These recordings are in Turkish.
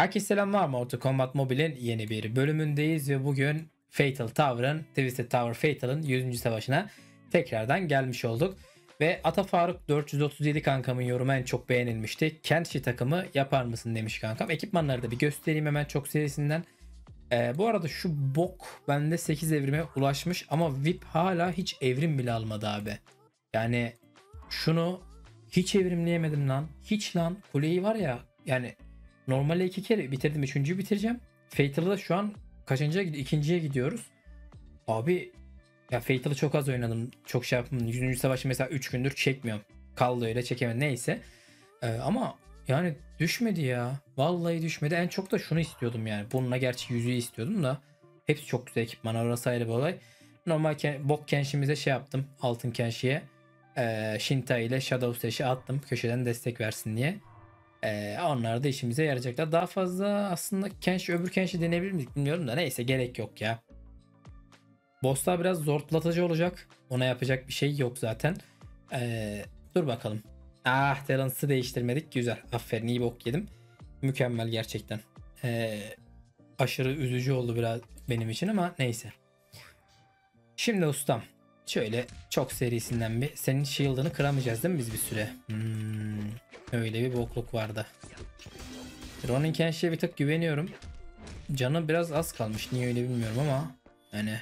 Herkese selamlar. Mortal Kombat Mobile'in yeni bir bölümündeyiz ve bugün Fatal Tower'ın, Twisted Tower Fatal'ın 100. savaşına tekrardan gelmiş olduk. Ve Ata Faruk 437 kankamın yorumu en çok beğenilmişti. Kenshi takımı yapar mısın demiş kankam. Ekipmanları da bir göstereyim hemen çok serisinden. Bu arada şu bok bende 8 evrime ulaşmış ama VIP hala hiç evrim bile almadı abi. Yani şunu hiç evrimleyemedim lan. Hiç lan. Kuleyi var ya yani normalde 2 kere bitirdim. Üçüncüyü bitireceğim. Fatal'ı da şu an kaçıncıya gidiyor? İkinciye gidiyoruz. Abi ya Fatal'ı çok az oynadım. Çok şey yapmadım. 100. savaşı mesela 3 gündür çekmiyorum. Kaldı öyle çekemedim. Neyse. Ama yani düşmedi ya. Vallahi düşmedi. En çok da şunu istiyordum yani. Bununla gerçi yüzüğü istiyordum da. Hepsi çok güzel ekipman. Orası ayrı bir olay. Normal bok kenşimize şey yaptım. Altın kenşiye. Shinta ile Shadow Slash'i attım. Köşeden destek versin diye. Onlar da işimize yarayacaklar. Daha fazla aslında Kenshi öbür Kenshi deneyebilir miydik bilmiyorum da neyse gerek yok ya. Bosslar biraz zorlatıcı olacak. Ona yapacak bir şey yok zaten. Dur bakalım. Ah, Talents'ı değiştirmedik. Güzel. Aferin, iyi bok yedim. Mükemmel gerçekten. Aşırı üzücü oldu biraz benim için ama neyse. Şimdi ustam. Şöyle çok serisinden bir. Senin shield'ını kıramayacağız değil mi biz bir süre? Öyle bir bokluk vardı. Ronin Kenshi'ye bir tık güveniyorum. Canı biraz az kalmış. Niye öyle bilmiyorum ama. Yani.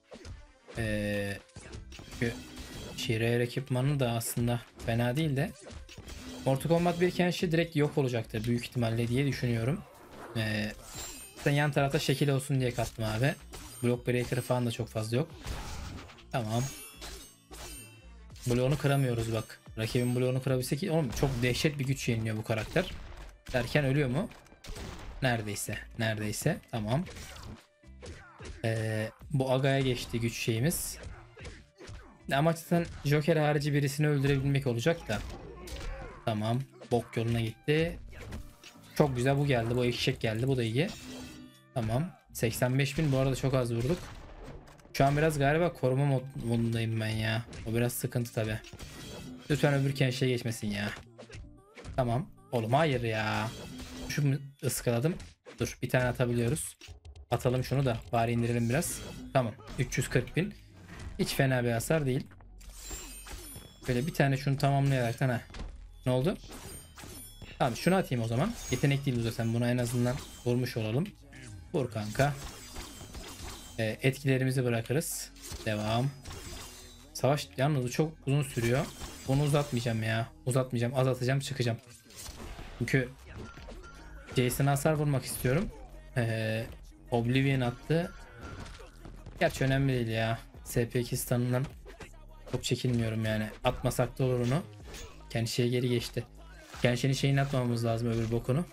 Rare ekipmanı da aslında fena değil de. Mortal Kombat 1 Kenshi direkt yok olacaktır büyük ihtimalle diye düşünüyorum. Sen yan tarafta şekil olsun diye kattım abi. Block Breaker falan da çok fazla yok. Tamam. Bloğunu kıramıyoruz bak. Rakibin bloğunu kırabilsek ki oğlum çok dehşet bir güç yeniliyor bu karakter. Derken ölüyor mu? Neredeyse. Neredeyse. Tamam. Bu Aga'ya geçti güç şeyimiz. Amaç zaten Joker harici birisini öldürebilmek olacak da. Tamam. Bok yoluna gitti. Çok güzel bu geldi. Bu eşek geldi. Bu da iyi. Tamam. 85.000 bu arada çok az vurduk. Şu an biraz galiba koruma modundayım ben ya. O biraz sıkıntı tabi. Lütfen öbür Kensh'e geçmesin ya. Tamam. Oğlum hayır ya. Şu ıskaladım. Dur bir tane atabiliyoruz. Atalım şunu da bari indirelim biraz. Tamam. 340.000. Hiç fena bir hasar değil. Böyle bir tane şunu tamamlayaraktan ha. Ne oldu? Tamam şunu atayım o zaman. Yetenek değil zaten, buna en azından vurmuş olalım. Vur kanka. Etkilerimizi bırakırız. Devam. Savaş yalnız çok uzun sürüyor. Bunu uzatmayacağım ya. Uzatmayacağım. Az atacağım, çıkacağım. Çünkü Jason'a hasar vurmak istiyorum. Oblivion attı. Gerçi önemli değil ya. SP2 stun'ından çok çekinmiyorum yani. Atmasak da olur onu. Kendi şeye geri geçti. Kendi'nin şeyini atmamamız lazım öbür bokunu.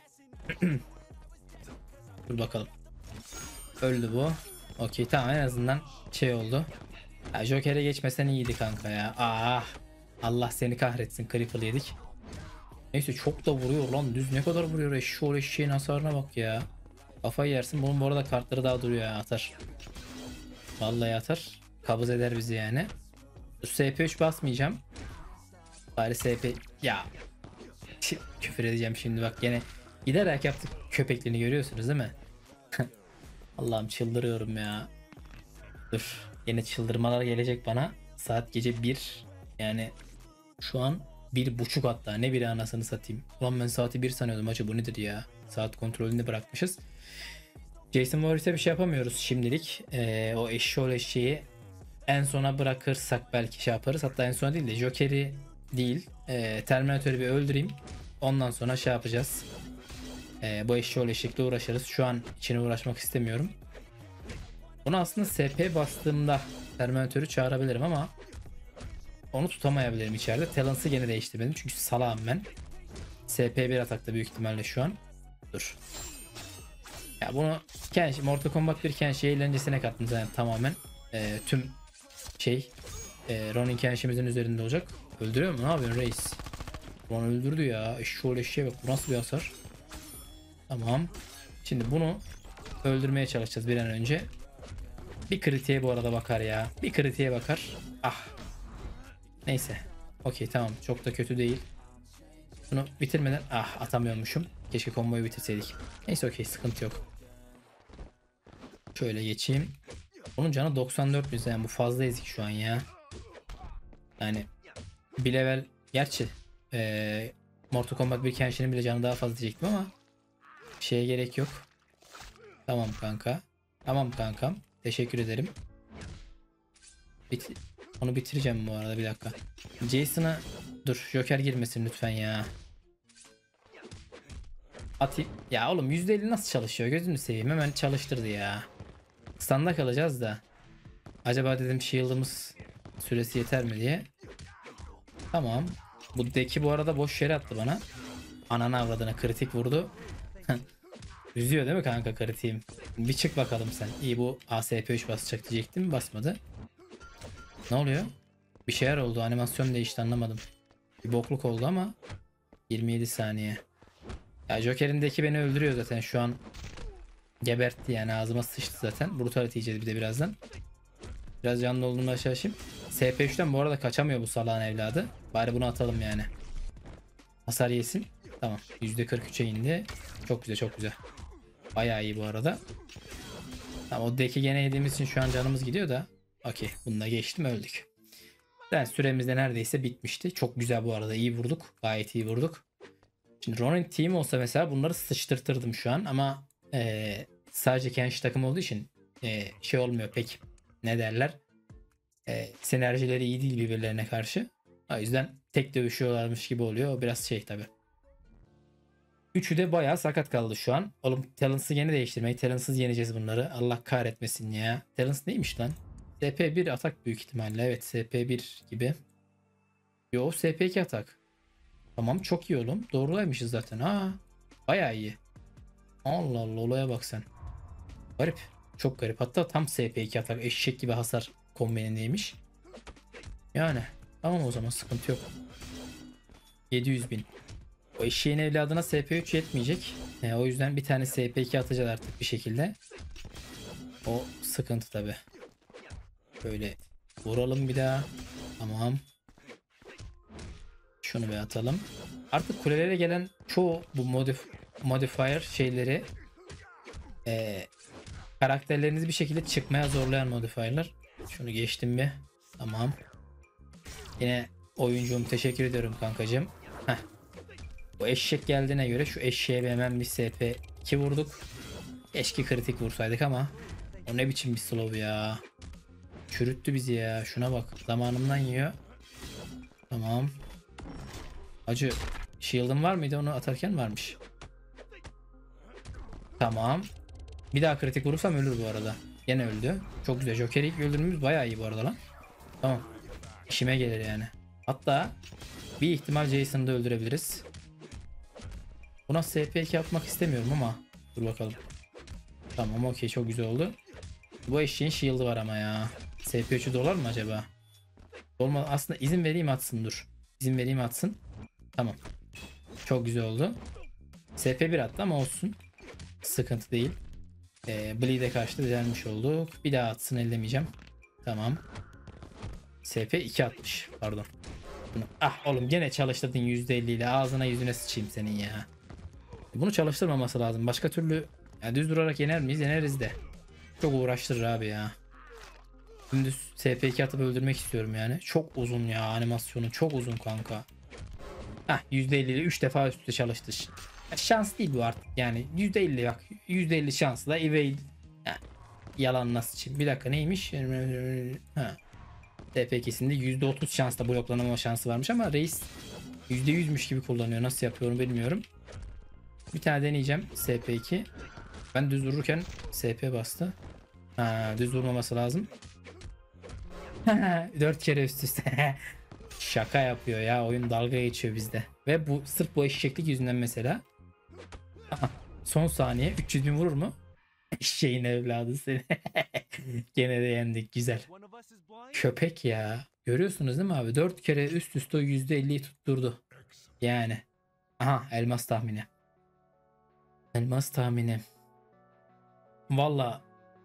Dur bakalım. Öldü bu. Okey tamam, en azından şey oldu. Ya Joker'e geçmesen iyiydi kanka ya. Allah seni kahretsin, critical yedik. Neyse çok da vuruyor lan, düz ne kadar vuruyor eşeğin hasarına bak ya. Kafayı yersin. Bunun bu arada kartları daha duruyor ya, atar. Vallahi atar. Kabız eder bizi yani. SP3 basmayacağım. Bari SP ya. Küfür edeceğim şimdi bak, gene giderek yaptık köpekliğini görüyorsunuz değil mi? Allah'ım çıldırıyorum ya. Dur. Yine çıldırmalar gelecek bana. Saat gece 1. Yani şu an 1.30 hatta. Ne biri anasını satayım. Ulan ben saati 1 sanıyordum. Acaba bu nedir ya? Saat kontrolünde bırakmışız. Jason Voorhees'e bir şey yapamıyoruz şimdilik. O eşeği en sona bırakırsak belki şey yaparız. Hatta en sona değil de Joker'i değil. Terminator'ı bir öldüreyim. Ondan sonra şey yapacağız. Bu eşekle uğraşırız. Şu an içine uğraşmak istemiyorum. Bunu aslında SP bastığımda Terminator'u çağırabilirim ama onu tutamayabilirim içeride. Talents'ı gene değiştirmedim çünkü salağım ben. SP1 atakta büyük ihtimalle şu an. Dur. Ya bunu Mortal Kombat 1 Kenshi eğlencesine kattım zaten tamamen. Tüm şey Ronin Kenshi'mizin üzerinde olacak. Öldürüyor mu? Ne yapıyorsun reis? Onu öldürdü ya. Eşeğe bak, bu nasıl bir hasar? Tamam. Şimdi bunu öldürmeye çalışacağız bir an önce. Bir kritiğe bu arada bakar ya. Bir kritiğe bakar. Ah. Neyse. Okey tamam. Çok da kötü değil. Bunu bitirmeden atamıyormuşum. Keşke komboyu bitirseydik. Neyse okey, sıkıntı yok. Şöyle geçeyim. Onun canı 94 yani bu fazla ezik şu an ya. Yani bir level gerçi Mortal Kombat 1 Kenshin'in bile canı daha fazla diyecektim ama şeye gerek yok. Tamam kanka. Tamam kankam. Teşekkür ederim. Onu bitireceğim bu arada, bir dakika. Jason'a dur, Joker girmesin lütfen ya. Atayım. Ya oğlum %50 nasıl çalışıyor? Gözünü seveyim, hemen çalıştırdı ya. Standa kalacağız da. Acaba dedim shield'ımız süresi yeter mi diye. Tamam. Bu deki bu arada boş yere attı bana. Ananı avradına kritik vurdu. Üzüyor değil mi kanka kritiğim? Bir çık bakalım sen. İyi, bu ASP3 basacak diyecektim, basmadı. Ne oluyor? Bir şeyler oldu, animasyon değişti, anlamadım. Bir bokluk oldu ama 27 saniye. Ya Joker'in deki beni öldürüyor zaten şu an. Gebertti yani, ağzıma sıçtı zaten. Brutality yiyeceğiz bir de birazdan. Biraz canlı olduğunu aşağı açayım. SP3'ten bu arada kaçamıyor bu salağın evladı. Bari bunu atalım yani. Hasar yesin. Tamam. %43'e indi. Çok güzel, çok güzel. Bayağı iyi bu arada. Tamam, o deki gene yediğimiz için şu an canımız gidiyor da. Okey. Bunu da geçtim, öldük. Yani süremiz de neredeyse bitmişti. Çok güzel bu arada. İyi vurduk. Gayet iyi vurduk. Şimdi Ronin team olsa mesela bunları sıçtırtırdım şu an ama sadece Kenshi takım olduğu için şey olmuyor pek, ne derler, sinerjileri iyi değil birbirlerine karşı. O yüzden tek dövüşüyorlarmış gibi oluyor. O biraz şey tabi. Üçü de bayağı sakat kaldı şu an. Oğlum Talents'ı yeni değiştirmeyi. Talents'ız yeneceğiz bunları. Allah kahretmesin ya. Talents neymiş lan? SP1 atak büyük ihtimalle. Evet, SP1 gibi. Yo, SP2 atak. Tamam, çok iyi oğlum. Doğruymışız zaten. Ha, bayağı iyi. Allah Allah, olaya bak sen. Garip. Çok garip. Hatta tam SP2 atak eşek gibi hasar kombinindeymiş. Yani tamam, o zaman sıkıntı yok. 700.000. O eşeğin evladına SP3 yetmeyecek. O yüzden bir tane SP2 atacağız artık bir şekilde. O sıkıntı tabi. Böyle vuralım bir daha. Tamam. Şunu bir atalım. Artık kulelere gelen çoğu bu modifier şeyleri, karakterlerinizi bir şekilde çıkmaya zorlayan modifierler. Şunu geçtim bir. Tamam. Yine oyuncum, teşekkür ediyorum kankacığım. Heh. Bu eşek geldiğine göre şu eşeğe hemen bir SP2 vurduk. Keşke kritik vursaydık ama o ne biçim bir slow ya. Çürüttü bizi ya. Şuna bak. Zamanımdan yiyor. Tamam. Acı, shield'ım var mıydı? Onu atarken varmış. Tamam. Bir daha kritik vurursam ölür bu arada. Yine öldü. Çok güzel. Joker'i ilk öldürmemiz bayağı iyi bu arada lan. Tamam. İşime gelir yani. Hatta bir ihtimal Jason'ı da öldürebiliriz. Buna SP2 yapmak istemiyorum ama dur bakalım. Tamam, okey, çok güzel oldu. Bu eşeğin shield'ı var ama ya. SP3'ü dolar mı acaba? Olmadı. Aslında izin vereyim atsın, dur. İzin vereyim atsın. Tamam. Çok güzel oldu. SP1 attı ama olsun. Sıkıntı değil. Bleed'e karşı da düzelmiş olduk. Bir daha atsın, ellemeyeceğim. Tamam. SP2 atmış. Pardon. Ah oğlum, gene çalıştırdın %50 ile. Ağzına yüzüne sıçayım senin ya. Bunu çalıştırmaması lazım. Başka türlü ya düz durarak yener miyiz? Yeneriz de. Çok uğraştırır abi ya. Dümdüz SP2 atıp öldürmek istiyorum yani. Çok uzun ya, animasyonu çok uzun kanka. Hah, %50 ile 3 defa üst üste çalıştı. Ya şans değil bu artık yani. %50 bak. %50 şansla evade. Yalan nasıl için. Bir dakika, neymiş? Ha. TP2'sinde %30 şansla bloklanama şansı varmış ama reis %100'müş gibi kullanıyor. Nasıl yapıyorum bilmiyorum. Bir tane deneyeceğim SP2. Ben düz dururken SP bastı. Ha, düz durmaması lazım. 4 kere üst üste. Şaka yapıyor ya, oyun dalga geçiyor bizde. Ve bu sırf bu eşeklik yüzünden mesela. Aha, son saniye 300.000 vurur mu? Eşeğin evladı seni. Gene de yendik, güzel. Köpek ya. Görüyorsunuz değil mi abi? 4 kere üst üste o %50'yi tutturdu. Yani. Aha, elmas tahmini. Elmas tahmini. Valla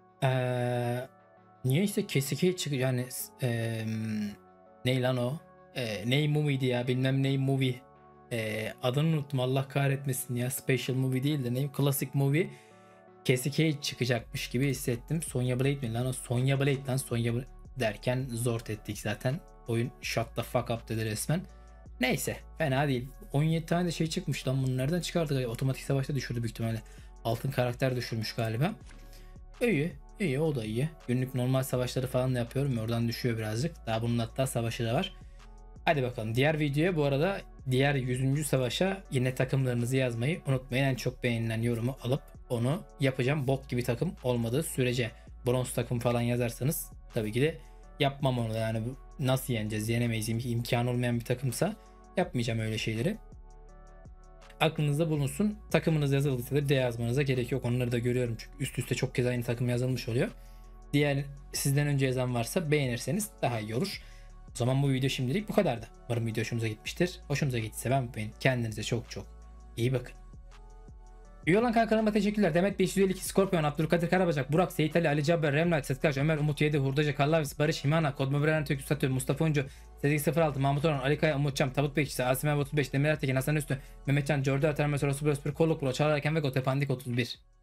niyeyse kesike çık yani ney lan o? Ney movie'di ya, bilmem ney movie. Adını unuttum, Allah kahretmesin ya. Special movie değil de neyim? Classic movie. Cassie Cage çıkacakmış gibi hissettim. Sonya Blade mi lan o? Sonya Blade lan. Sonya Blade derken zort ettik zaten. Oyun shut the fuck up dedi resmen. Neyse, fena değil. 17 tane de şey çıkmış lan, bunu nereden çıkardı? Otomatik savaşta düşürdü büyük ihtimalle. Altın karakter düşürmüş galiba. İyi. İyi, o da iyi. Günlük normal savaşları falan da yapıyorum. Oradan düşüyor birazcık. Daha bunun hatta savaşı da var. Hadi bakalım. Diğer videoya bu arada, diğer 100. savaşa yine takımlarınızı yazmayı unutmayın. En çok beğenilen yorumu alıp onu yapacağım. Bok gibi takım olmadığı sürece. Bronz takım falan yazarsanız tabii ki de yapmam onu. Yani nasıl yeneceğiz? Yenemeyiz. İmkanı olmayan bir takımsa yapmayacağım öyle şeyleri. Aklınızda bulunsun. Takımınız yazıldıysa da de yazmanıza gerek yok. Onları da görüyorum çünkü üst üste çok kez aynı takım yazılmış oluyor. Diğer sizden önce yazan varsa beğenirseniz daha iyi olur. O zaman bu video şimdilik bu kadardı. Umarım video hoşunuza gitmiştir. Hoşunuza gittiyse beğenmeyi, kendinize çok çok iyi bakın. Üye olan kanalıma teşekkürler. Demet 552, Scorpion, Abdülkadir Karabacak, Burak, Seyit Ali, Ali Cabbar, Remlat, Setkaş, Ömer, Umut Yedi, Hurdacı, Kallavis, Barış, Himana, Kodma Brenen, Türk Statü, Mustafa Uncu, Sezik 06, Mahmut Orhan, Ali Kaya, Umut Çam, Tabut Bekçisi, Asim 35, Demir Ertekin, Hasan Üstü, Mehmetcan, Jordi Atar, Mesut Osman, Kolluk, Çağlar Erken ve Gotepandik 31.